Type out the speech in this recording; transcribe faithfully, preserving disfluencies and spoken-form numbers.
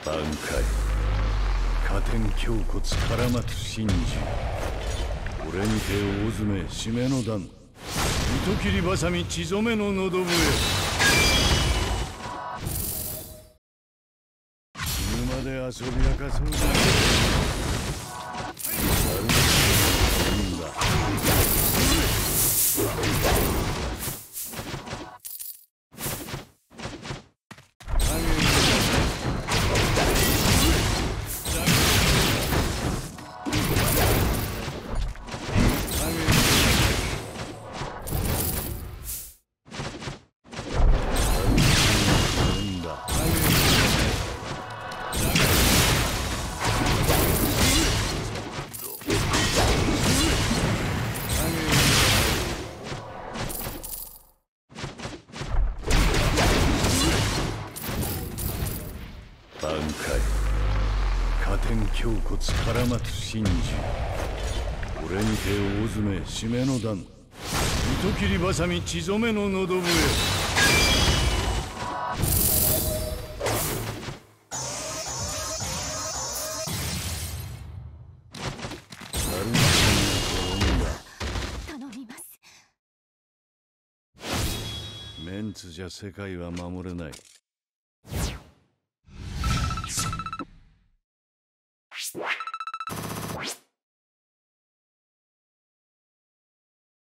挽回加点胸骨絡まつ真珠。俺にて大詰め締めの段。糸切りばさみ血染めの喉笛。死ぬまで遊び明かそうじゃねえ。いいんだ。挽回加点胸骨絡まつ真珠。俺にて大詰め締めの段。糸切りばさみ血染めの喉笛。 頼みます。 メンツじゃ世界は守れない。